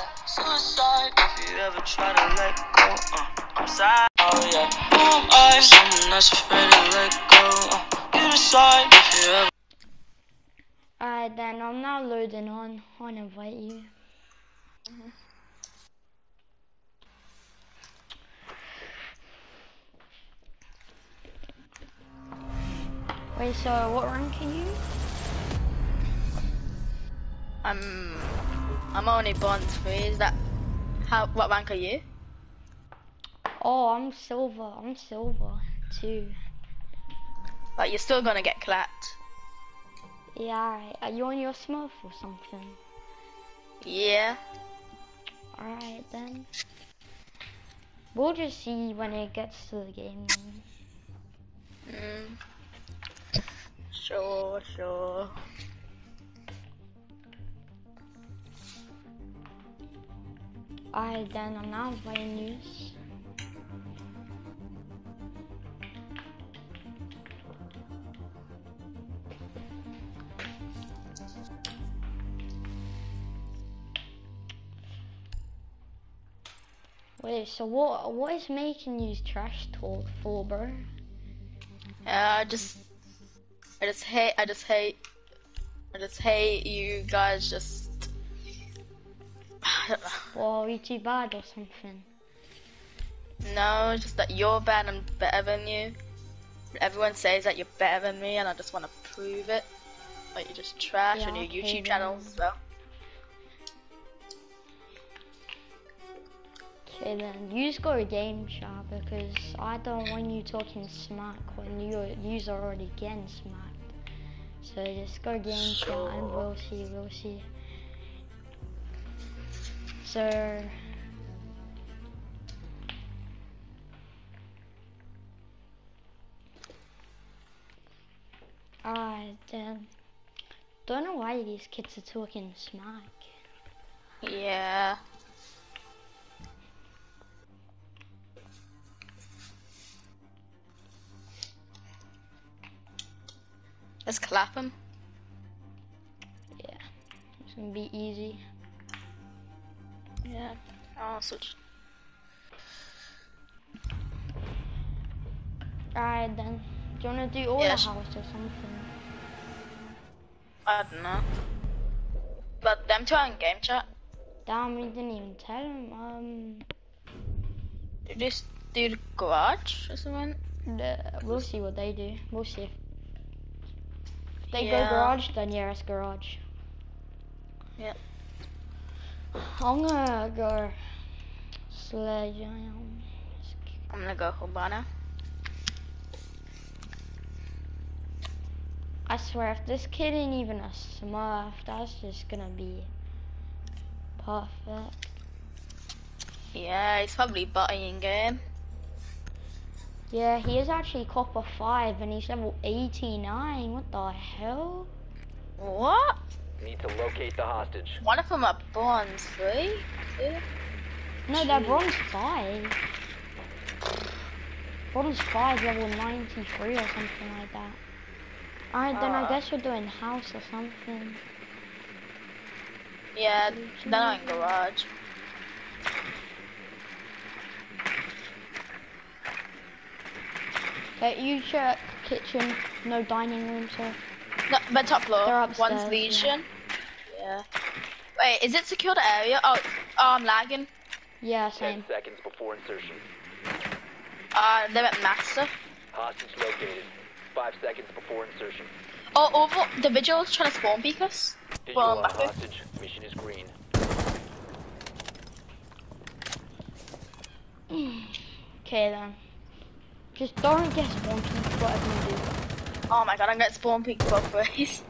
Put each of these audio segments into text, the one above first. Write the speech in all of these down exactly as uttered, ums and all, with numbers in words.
Suicide. If you ever try to let go, uh, I'm sorry. Oh yeah. Who am I? Someone that's afraid to let go. Uh, you decide if you ever. Alright then, I'm now loading on. I'll invite you. Mm-hmm. Wait, so what rank are you? I'm I'm only bronze three. Is that how? What rank are you? Oh, I'm silver. I'm silver too. Like you're still gonna get clapped. Yeah, alright. Are you on your Smurf or something? Yeah. Alright then. We'll just see when it gets to the game then. Mm. Sure, sure. Alright then, I'm now inviting you. Wait, so what what is making you trash talk for, bro? Yeah, I just I just hate I just hate I just hate you guys just I don't know. Well, are you too bad or something? No, it's just that you're bad and better than you. Everyone says that you're better than me and I just want to prove it. Like you're just trash Yeah, on your okay YouTube then. channels as well. Okay then, you just go to game chat because I don't want you talking smack when you you's already getting smacked. So just go game chat and we'll see, we'll see. So alright then. Don't know why these kids are talking smack. Yeah. Let's clap him. Yeah, it's gonna be easy. Yeah. I'll switch. Alright then. Do you wanna do all Yes. the house or something? I don't know. But them two are in game chat. Damn, we didn't even tell him. Um, Did you just do the garage or something? the, we'll see what they do. We'll see. If they Yeah. go garage, then yeah, it's garage. Yeah. I'm gonna go sledge. I'm gonna go Hobana. I swear, if this kid ain't even a smurf, that's just gonna be perfect. Yeah, he's probably butting game. Yeah, he is actually copper five and he's level eighty-nine. What the hell? What? Need to locate the hostage. One of them are bronze three. Two? No, they're bronze five. Bronze five, level ninety-three or something like that. Alright, then I Uh. guess we're doing house or something. Yeah, they're not in garage. Okay, you check kitchen, no dining room, so. No, but top They're floor. upstairs, One's yeah. Legion. Yeah. Wait, is it secured area? Oh, oh, I'm lagging. Yeah, Ten same. seconds before insertion. Uh, they're at master. Hostage located. Five seconds before insertion. Oh, over the vigil's trying to spawn peek us. Visual Well, on back there. hostage. Mission is green. Okay then. Just don't get spawn peek, whatever you do. Oh my god, I'm getting spawn peek both ways.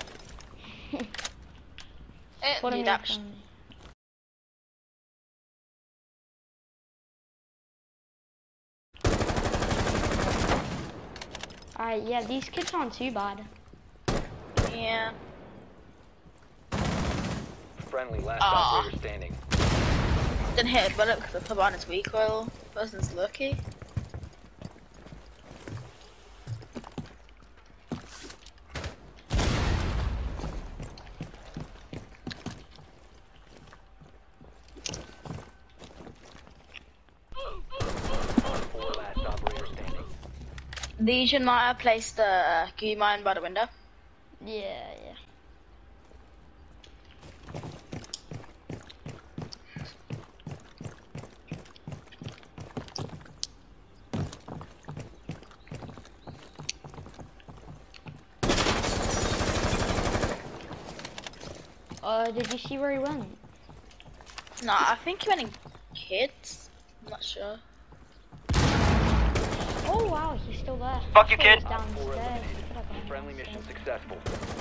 Eh, What do am I that. sh- doing? Alright, yeah, these kids aren't too bad. Yeah. Friendly, last Aw. operator standing. Didn't hit a bullet because I put on his recoil. Person's lucky. Legion might have placed the uh, key mine by the window. Yeah, yeah. Uh, did you see where he went? No, I think he went in kids. I'm not sure. Oh wow, he's still there. Fuck you, I thought he kid. was downstairs. He could have gone Friendly mission downstairs. successful.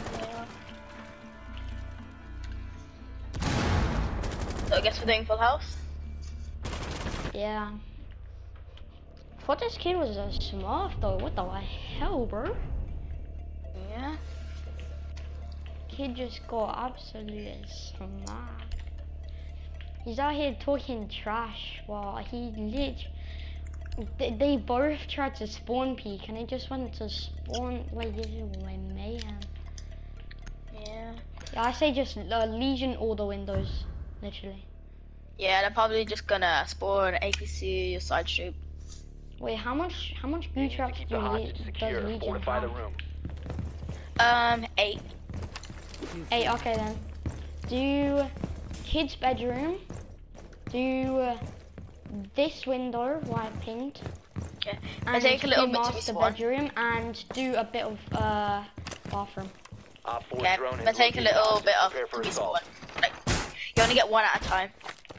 Yeah. So I guess we're doing full house. Yeah. I thought this kid was a smurf though. What the hell, bro? Yeah. Kid just got absolutely smacked. He's out here talking trash while he lit. They, they both tried to spawn peek and they just wanted to spawn like this is my mayhem. Yeah. Yeah, I say just uh, Legion all the windows, literally. Yeah, they're probably just gonna spawn A P C or side street. Wait, how much how much You need boot to traps keep do the Le hostage does secure. Legion Fortify the have? room. Um, eight. Hey, okay then. Do kid's bedroom. Do uh, this window, white paint. Okay. I And take a little do bit to be master spawn. bedroom and do a bit of uh bathroom. Op four Okay, drone I'm has gonna take a located little hostage. bit off Prepare to for be assault. spawn. Like, you only get one at a time.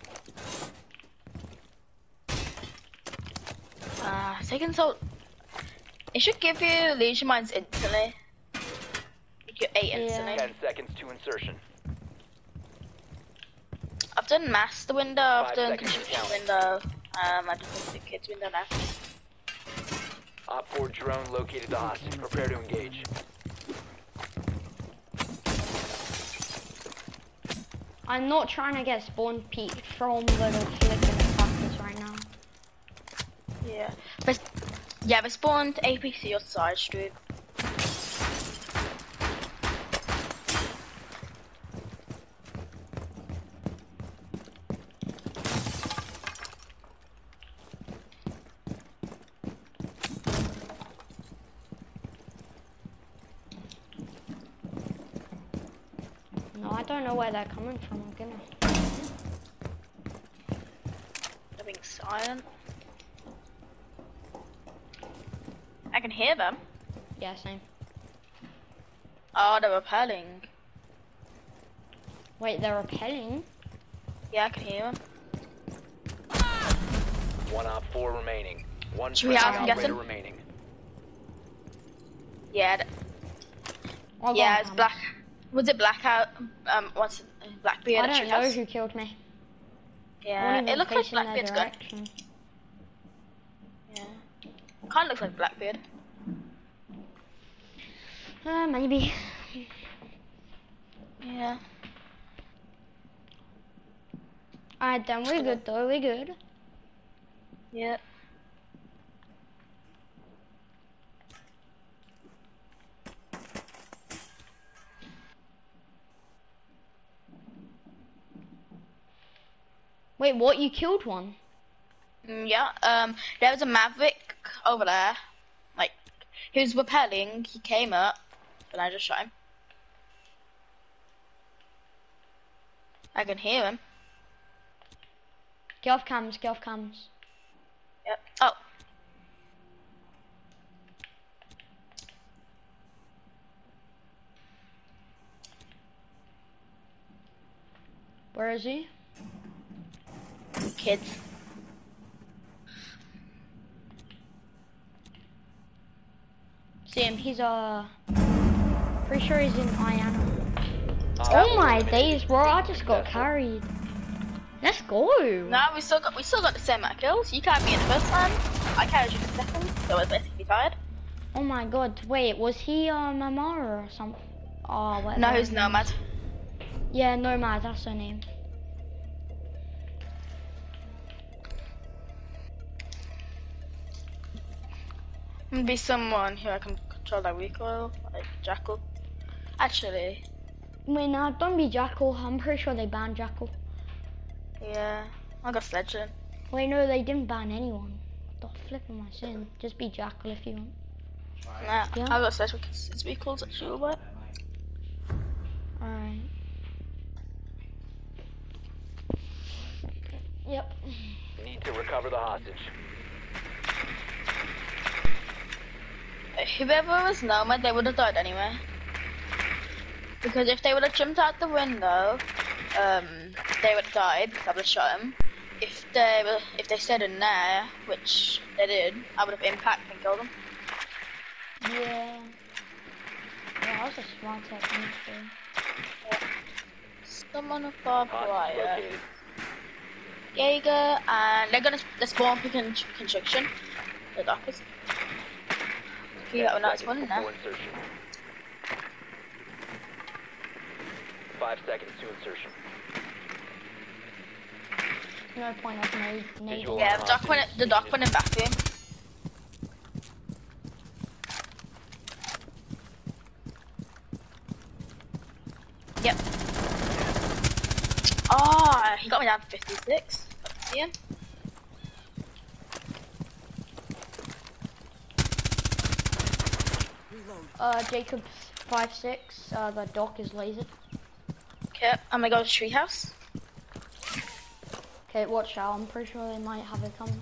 Uh, taking so. It should give you Legion Mines instantly. You get eight Yeah. instantly. Ten seconds to insertion. I've done master window, I've Five done seconds to construction count. window. Um, I just did the kids window now. Op four drone located the hostage. Prepare to engage. I'm not trying to get spawn peeked from little flipping practice right now. Yeah. But yeah, we spawned A P C or side street. No, I don't know where they're coming from. I'm gonna. They're being silent. I can hear them. Yeah, same. Oh, they're repelling. Wait, they're repelling. Yeah, I can hear them. One op four remaining. One Should we friendly out and get operator them? remaining. Yeah, th- I'll go yeah, on it's cam. black. Was it blackout? Um, what's it? Blackbeard? I don't should know have- who killed me. I Yeah, won't it even looks like face in their Blackbeard's gun. direction. Yeah, kind of looks like Blackbeard. Uh, maybe. Yeah. Alright then, we're good though, we're good. Yeah. Wait, what? You killed one? Mm, yeah. Um, there was a Maverick over there. Like, he was repelling. He came up, and I just shot him. I can hear him. Get off cams, get off cams. Yep. Oh. Where is he? Kids. See him, he's uh pretty sure he's in Iana. Op Oh four my eliminated. days, bro, I just got Successful. carried. Let's go. No, we still got we still got the same amount of kills. You carried me in the first time. I carried you in the second, so we're basically tied. Oh my god, wait, was he uh Mamara or something? Oh, what? No, who's Nomad? Yeah, Nomad, that's her name. Be someone who I can control that recoil, like Jackal. Actually, Wait, nah, don't be Jackal. I'm pretty sure they banned Jackal. yeah, I got Sledge in. Wait, no, they didn't ban anyone. The flip of my sin. Just be Jackal if you want. Nah, Yeah. I've got special kids vehicles actually, but Alright. Yep. Need to recover the hostage. whoever was Nomad, they would have died anyway. Because if they would have jumped out the window, um, they would have died because I would have shot them. If they were, if they stayed in there, which they did, I would have impacted and killed them. Yeah. Yeah, that was a smart technique too. Someone with barbed Hostage wire, located. Jaeger, and they're gonna they're spawn for con construction. The dockers. You got a nice Seconds one in there. before insertion. Five seconds to insertion. No point of made Visual nading. Yeah, the dock went the dock went in bathroom. Yep. Oh, he got me down to fifty-six. See him? Uh, Jacob five six. Uh, the dock is lasered. Okay, I'm gonna go to treehouse. Okay, watch out. I'm pretty sure they might have it coming.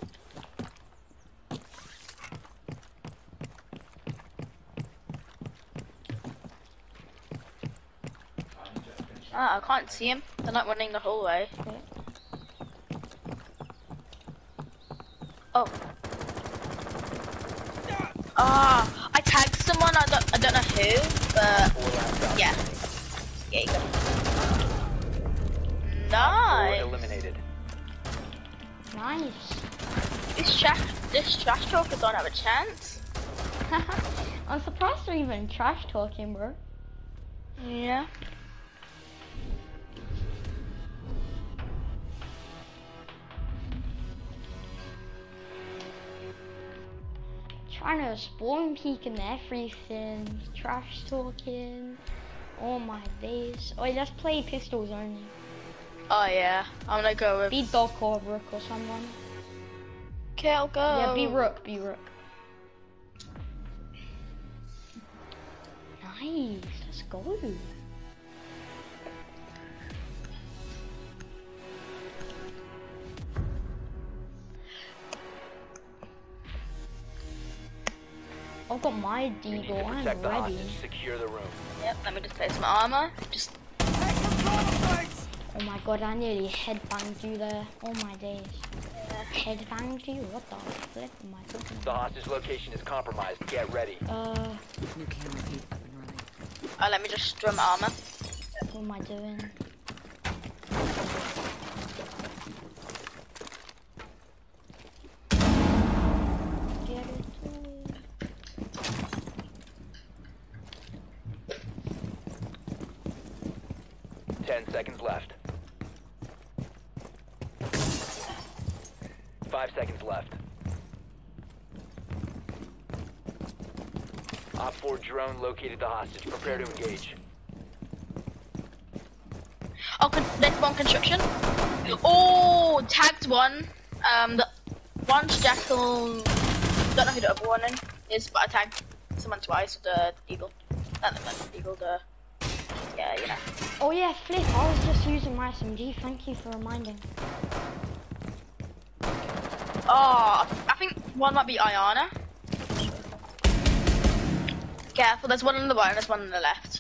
Ah, I can't see him. They're not running the whole way. Okay. Oh. Ah, I tagged someone. I don't. I don't know who, but Four last op. yeah. Yeah, you go. Four Nice. eliminated. Nice. This trash, this trash talkers don't have a chance. I'm surprised they're even trash talking, bro. Yeah. Trying to spawn peek and everything. Trash talking. Oh my days. Oh, let's play pistols only. Oh yeah. I'm gonna go with. Be Doc or Rook or someone. Okay, I'll go. Yeah, be Rook, be Rook. Nice, let's go. I've got my You need to deagle, I'm protect the ready. hostage. Secure the room. Yep. Let me just place my armor. Just. Oh my god, I nearly headbanged you there. Oh my days. Headbanged you? What the flip am I talking The about? hostage location is compromised. Get ready. Uh, New camera feed up and running. Oh, let me just drum armor. what am I doing? Get it to Ten seconds left. Five seconds left. Op four drone located the hostage. Prepare to engage. Oh, con there's one construction. Oh, tagged one. Um, the one's Jackal. Don't know who the other one is, but I tagged someone twice with the eagle. Not the, not the eagle, the. Yeah, you know. Oh yeah, Flip, I was just using my S M G. Thank you for reminding. Oh, I think one might be Ayana. Careful, there's one on the right and there's one on the left.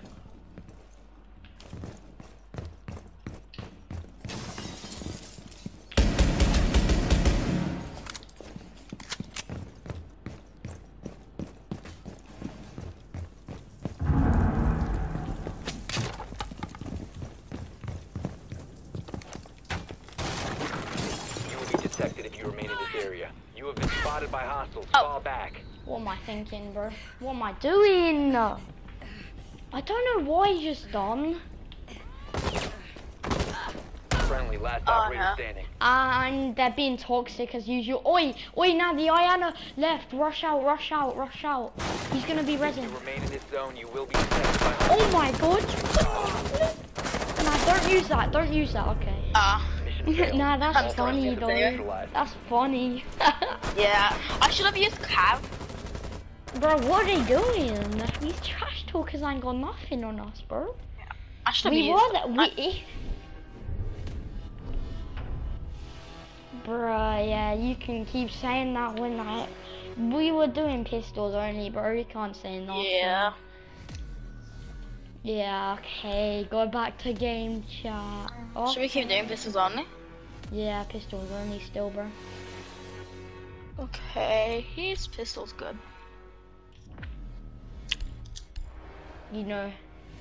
You will be detected if you remain in this area. You have been spotted by hostiles. Oh. Fall back. What am I thinking, bro? What am I doing? I don't know why he's just done. Friendly, last Oh, operator no. standing. And they're being toxic as usual. Oi, oi, now the Ayana left. Rush out, rush out, rush out. He's gonna be If resin. you remain in this zone, you will be detected by Oh my god. Nah, don't use that, don't use that, okay. Ah, Mission failed. Nah, I'm that's sorry, funny Jacob, anyway. though. That's funny. yeah. I should have used Cav. Bro, what are they doing? These trash talkers ain't got nothing on us, bro. I should have We used were that. that we. Bruh, yeah, you can keep saying that when I. We were doing pistols only, bro. You can't say nothing. Yeah. Yeah, okay. Go back to game chat. Oh, Should we keep doing pistols only? yeah, pistols only still, bro. Okay, his pistol's good. You know.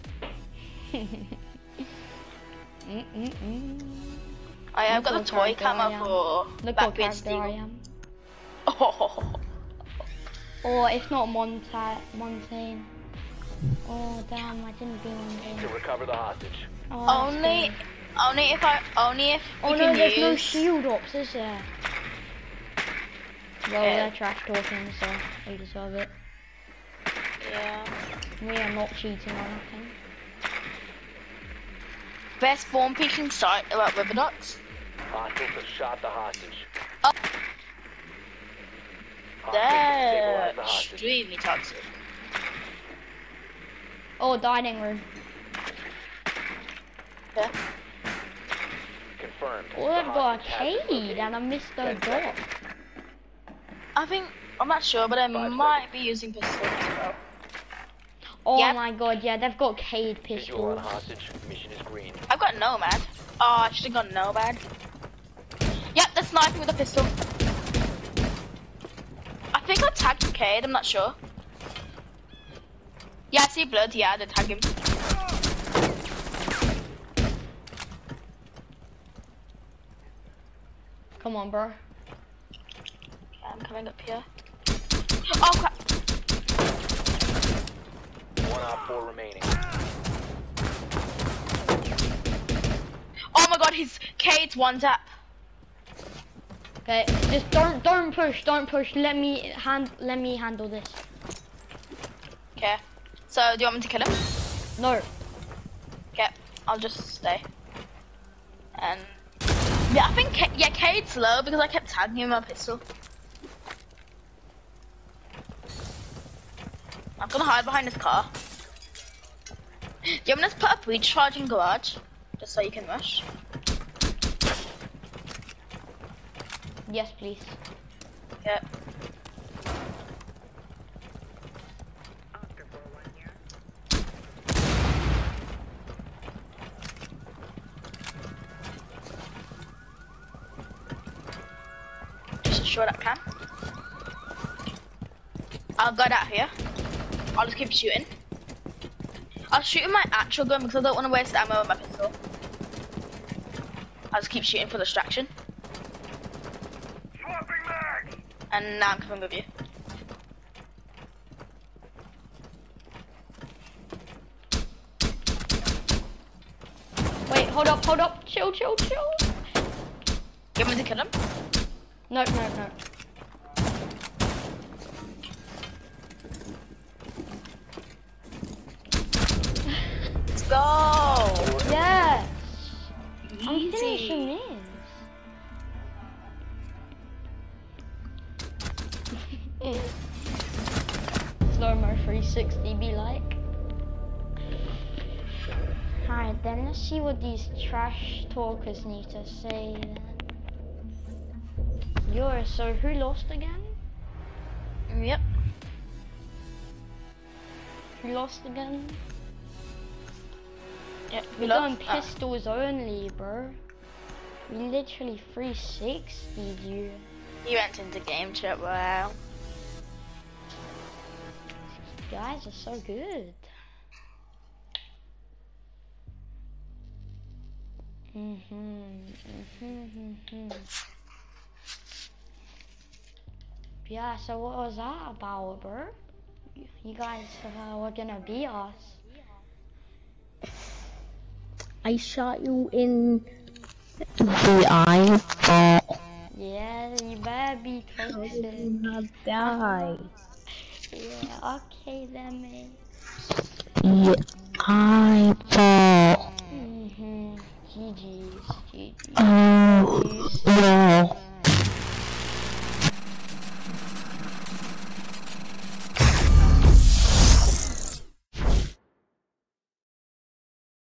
Mm-mm-mm. I have Look got the what toy character I camera am. for Look what Blackbeard character I Steel. am. Oh, Or if not Monta Montaigne. Oh damn, I didn't be To Montaigne. recover the hostage. Oh, that's only, good. only if I, only if Oh we no, can there's no use. shield ops, is there? Well, Yeah. they're trash talking, so we deserve it. Yeah. We are not cheating or nothing. Best spawn peeking site about river ducks. Hostiles have shot the hostage. Oh. Hostiles have They're stabilized the hostage. extremely toxic. Oh, dining room. Yeah. Confirmed. Oh, The I've got a hostage has been cade located. and I missed a Ten dot. seconds. I think I'm not sure, but I Five might seconds. be using pistols as well. Oh Yep. my god, yeah, they've got cade Visual on pistols. hostage. Mission is green. I've got Nomad. Oh, I should have gone Nomad. Yep, they're sniping with a pistol. I think I tagged Cade, I'm not sure. Yeah, I see blood, yeah, I did tag him. Come on, bro. Okay, I'm coming up here. Oh crap! One op four remaining. Oh my god, his Cade's one tap. Okay, just don't don't push, don't push. Let me hand let me handle this. Okay. So, do you want me to kill him? No. Okay, I'll just stay. And yeah, I think Ca yeah, Cade's low because I kept tagging him with my pistol. I'm gonna hide behind this car. Do you want me to put a breach charge in garage? Just so you can rush? Yes, please. Yeah. Just a short up cam. I'll go out here. I'll just keep shooting. I'll shoot with my actual gun because I don't want to waste ammo with my pistol. I'll just keep shooting for distraction. And now I'm coming with you. Wait, hold up, hold up. Chill, chill, chill. You want me to kill him? No, no, no. Let's go! Yes. I'm Easy. finishing this. Slow-mo three sixty be like. Alright then, let's see what these trash talkers need to say then. Yo, so who lost again? Yep. Who lost again? Yep. We're lost. going Ah. pistols only, bro. We literally three sixty'd you. You went into game chat, wow. You guys are so good. Mhm. Mhm. Mhm. Yeah. So what was that about, bro? You guys uh, were gonna beat us. I shot you in the eyeball. Yeah. You better be How toxic. did you not die? Yeah. Okay then, mate. The eyeball. Mhm. G G's. G G's. Oh, no.